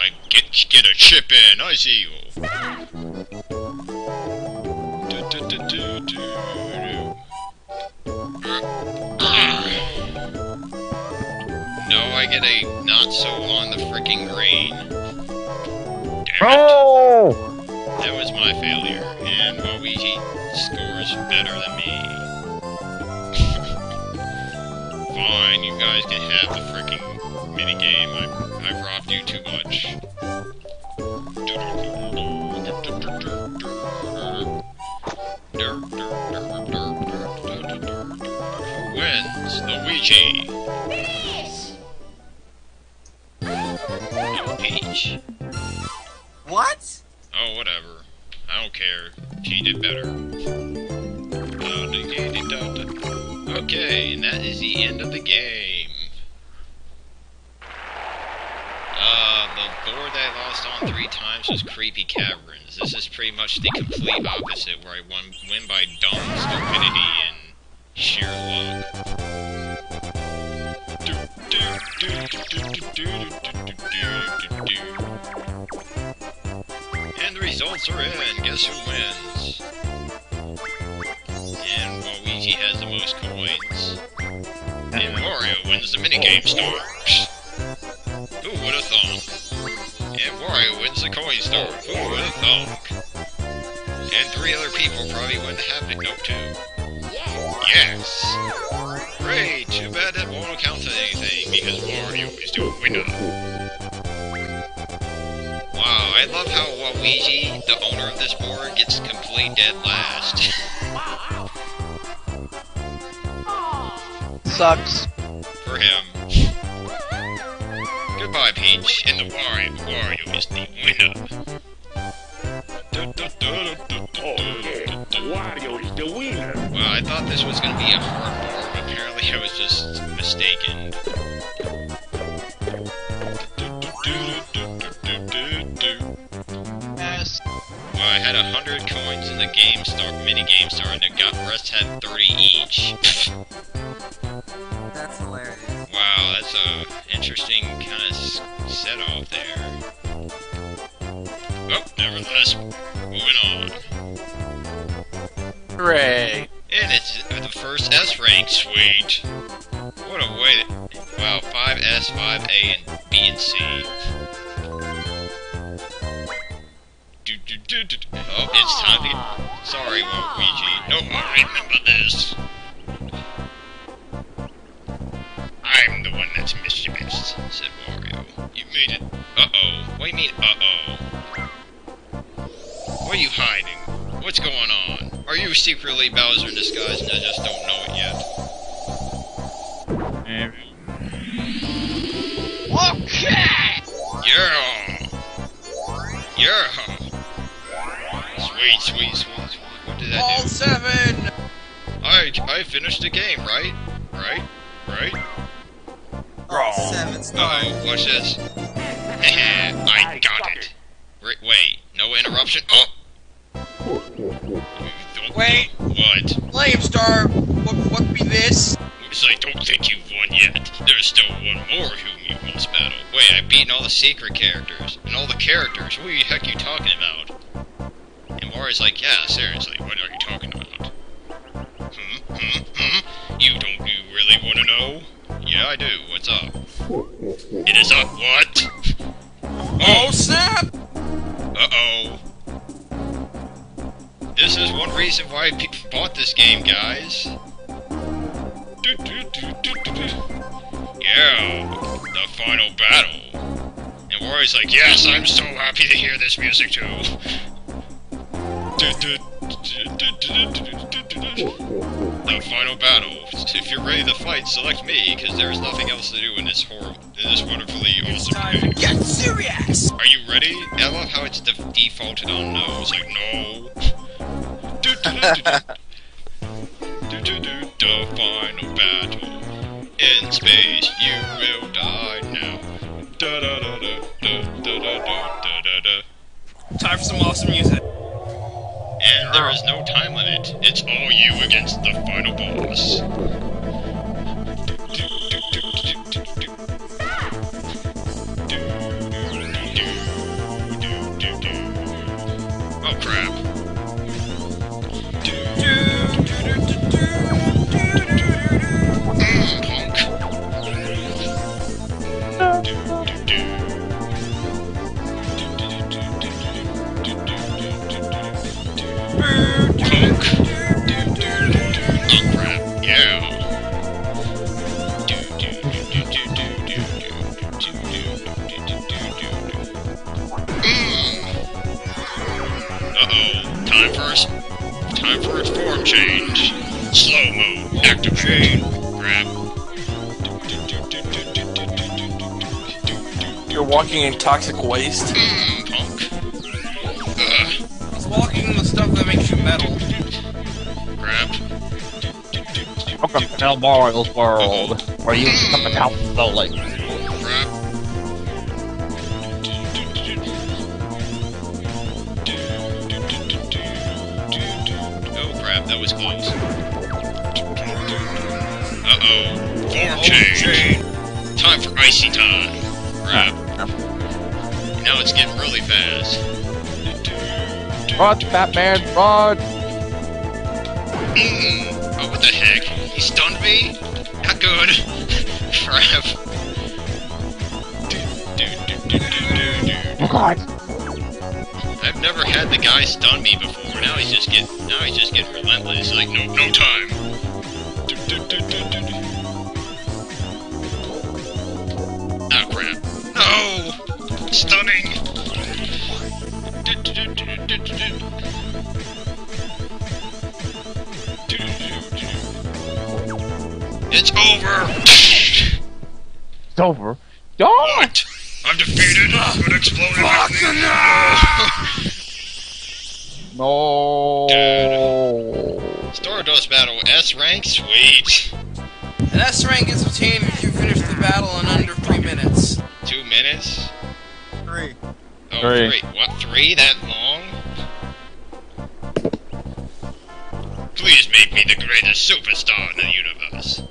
get a chip in. I see you. No, I get a not so on the freaking green. Damn it. That was my failure, and Waluigi scores better than me. Fine, you guys can have the freaking minigame. I've robbed you too much. Who wins? Luigi. Peach. What? Oh, whatever. I don't care. She did better. Okay, and that is the end of the game. The board that I lost on 3 times was Creepy Caverns. This is pretty much the complete opposite, where I win by dumb stupidity and sheer luck. And the results are in. Guess who wins? And Waluigi has the most coins. And Wario wins the minigame star. Who would have thunk? And Wario wins the coin star. Who would have thunk? And 3 other people probably win the Haptic Note too. Yes! Great! Too bad that won't count to anything, because Wario is the winner. Wow, I love how Waluigi, the owner of this board, gets complete dead last. Sucks. For him. Goodbye, Peach, and the Wario is the winner. Wario is the winner. Well, I thought this was going to be a hard board, but apparently I was just mistaken. Yes. Well, I had 100 coins in the mini game star, and the rest had 30 each. That's hilarious. Wow, that's a interesting kind of set off there. Oh, nevertheless, moving on. Hooray. And it's the first S rank, sweet. What a way to... Wow, 5S, 5A, and B and C. Oh, it's time to get... Sorry, Waluigi. No, I remember this. I'm the one that's mischievous, said Wario. You made it. Uh-oh. What do you mean, uh-oh? What are you hiding? What's going on? Are you secretly Bowser in disguise and I just don't know it yet? Okay! Yeah! Yeah! Sweet, sweet, sweet, sweet. What did that All do? 7! I finished the game, right? Right? Oh, 7 stars. Uh-oh, watch this. I got it. Wait, no interruption? Oh! Wait. What? Flame Star, what be this? It's like, don't think you've won yet. There's still one more whom you must battle. Wait, I've beaten all the secret characters. And all the characters. What the heck are you talking about? And Wario's like, yeah, seriously, what are you talking about? You really want to know? Yeah, I do. What's up? It is up, what? Oh, snap! Uh-oh. This is one reason why I bought this game, guys. Yeah, the final battle. And Wario's like, yes, I'm so happy to hear this music too. The final battle. If you're ready to fight, select me, because there's nothing else to do in this wonderfully awesome game. Get serious! Are you ready? I love how it's defaulted on no. It's like, no. The final battle. In space, you will die now. Time for some awesome music. And there is no time limit. It's all you against the final boss. change. Slow mode. Activate. Grab. You're walking in toxic waste. Punk. He's walking in the stuff that makes you metal. Grab. Welcome to El Mario's world, where you come down slowly. Grab. Oh crap, that was close. Uh-oh. Form change. Time for icy time. Grab. Now it's getting really fast. Run, Batman, run! Oh, what the heck? He stunned me? Not good. Crap. Oh God! I've never had the guy stun me before. Now he's just getting relentless. Like, no time. Ah, crap. No! Stunning! It's over! It's over. Don't! What? I'm defeated, but exploded with me. No! Stardust battle S rank, sweet. An S rank is obtained if you finish the battle in under 3 minutes. 2 minutes? 3. Oh, Three. 3. What, 3? That long? Please make me the greatest superstar in the universe.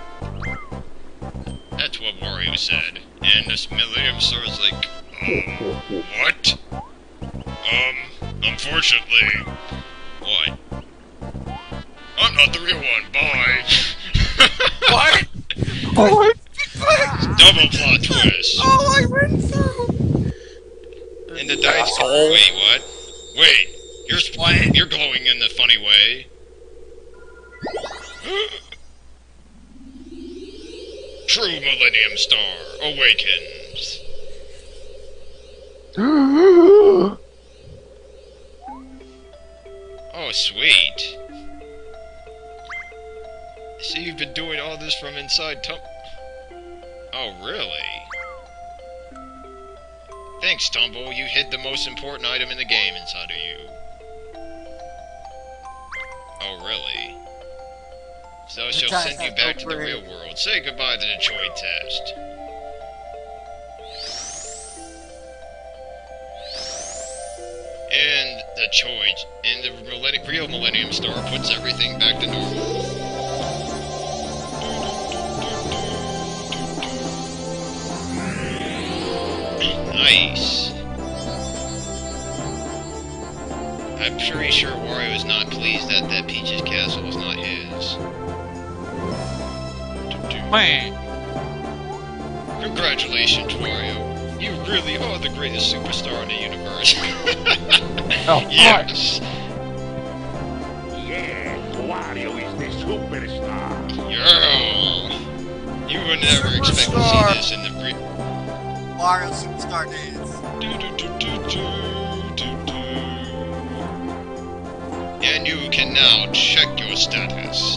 That's what Wario said. And this Millennium Star is like, what? Unfortunately. What? I'm not the real one, bye. What? What? Double plot twist. Oh, I went through! In the dice. Asshole. Wait, what? Wait, you're glowing in the funny way. True Millennium Star awakens. Oh, sweet. So you've been doing all this from inside Oh, really? Thanks, Tumble. You hid the most important item in the game inside of you. Oh, really? So she'll send you back to the real world. Say goodbye to the Detroit test. And the real Millennium Star puts everything back to normal. Nice. I'm pretty sure Wario is not pleased that Peach's castle is not his. Man. Congratulations, Wario. You really are the greatest superstar in the universe. Oh, yes. Yeah, Wario is the superstar. Yeah. You would never expect to see this in the Mario Superstar Dance. And you can now check your status.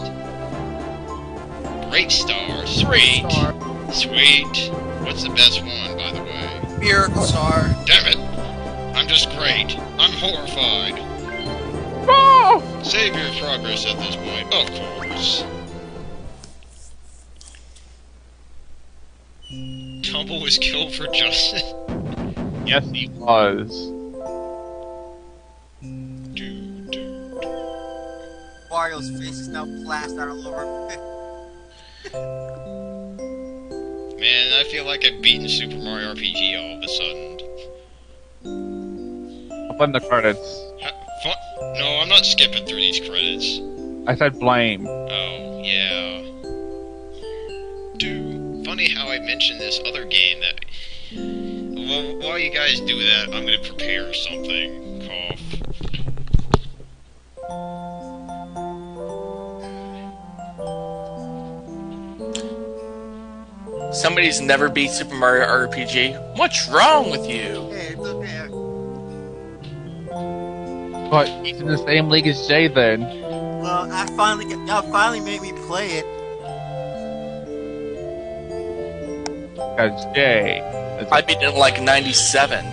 Great star, sweet. Sweet. What's the best one, by the way? Miracle Star. Damn it! I'm just great. I'm horrified. Oh! Save your progress at this point, of course. Tumble was killed for justice. Yes, he was. Mario's face is now plastered all over. Man, I feel like I've beaten Super Mario RPG all of a sudden. Up in the credits. No, I'm not skipping through these credits. I said blame. Oh, yeah. Funny how I mentioned this other game that... Well, while you guys do that, I'm gonna prepare something. Cough. Somebody's never beat Super Mario RPG. What's wrong with you? Hey, it's okay. But he's in the same league as Jay then. Well, Y'all finally made me play it. Cause Jay. I beat it in like 97.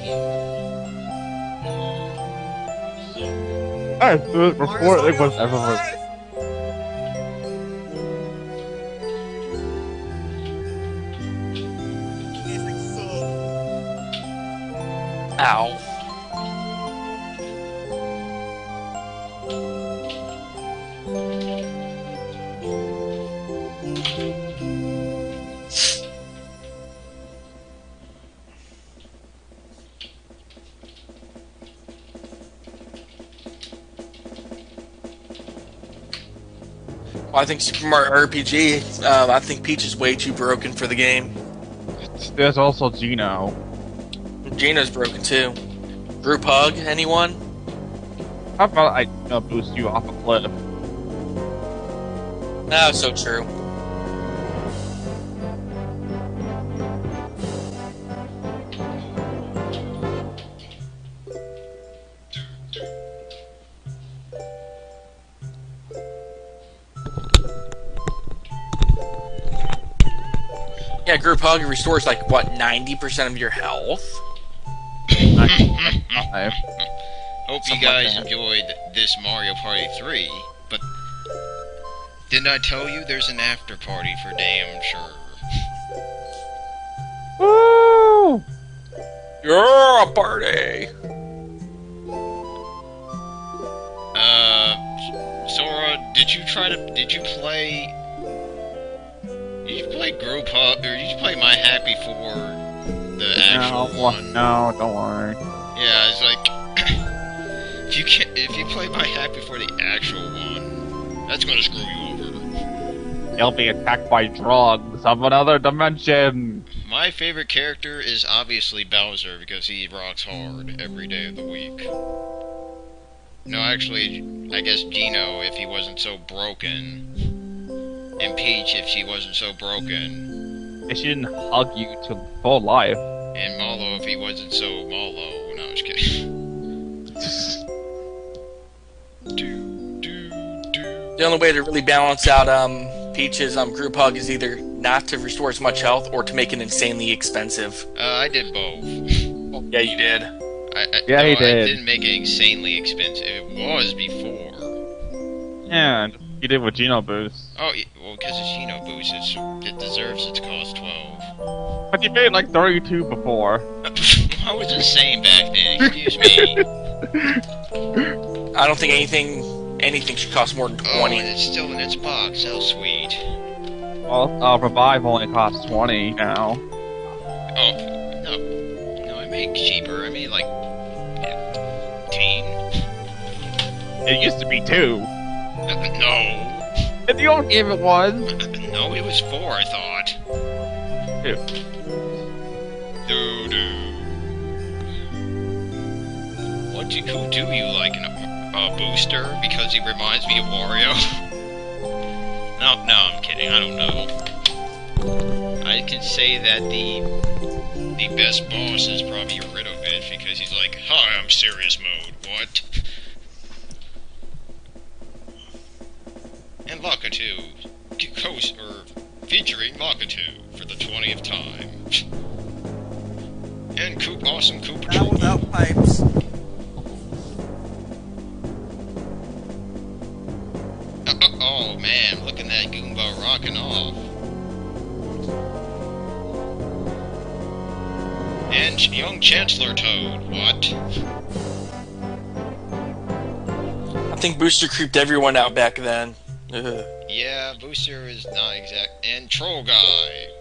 I do it before it was ever. Ow. Well, I think Super Mario RPG, I think Peach is way too broken for the game. There's also Gino. Gino's broken too. Group hug, anyone? How about I boost you off a cliff? No, so true. Yeah, group hug restores like what, 90% of your health? I- Hope you Something guys like that. enjoyed this Mario Party 3, but didn't I tell you there's an after party for damn sure? Woo! You're a party! Sora, did you play Group Hug, or did you play My Happy for the actual one? No, don't worry. Yeah, it's like, if you play My Happy for the actual one, that's gonna screw you over. You'll be attacked by drugs of another dimension. My favorite character is obviously Bowser, because he rocks hard every day of the week. No, actually, I guess Gino, if he wasn't so broken. And Peach, if she wasn't so broken. If she didn't hug you to full life. And Malo, if he wasn't so Malo. No, I was kidding. The only way to really balance out Peach's group hug is either not to restore as much health or to make it insanely expensive. I did both. Yeah, you did. Yeah, he I did. didn't make it insanely expensive. It was before. Yeah, and you did with Geno Boost. Oh, well, because it's Geno Boost, it deserves its cost 12. But you paid like 32 before. I was insane back then, excuse me. I don't think anything should cost more than 20. Oh, and it's still in its box, how sweet. Well, Revive only costs 20 now. Oh, no, I made cheaper. I made like 15. It used to be 2. No. In the old game it was. No, it was 4, I thought. 2. Who do you like? A booster? Because he reminds me of Wario? No, I'm kidding. I don't know. I can say that the best boss is probably Ridovich, because he's like, "Hi, I'm serious mode." What? And Lakitu, featuring Lakitu for the 20th time. And awesome Koopa Now without pipes. Oh man, look at that Goomba rocking off. And young Chancellor Toad, what? I think Booster creeped everyone out back then. Ugh. Yeah, Booster is not exact. And Troll Guy.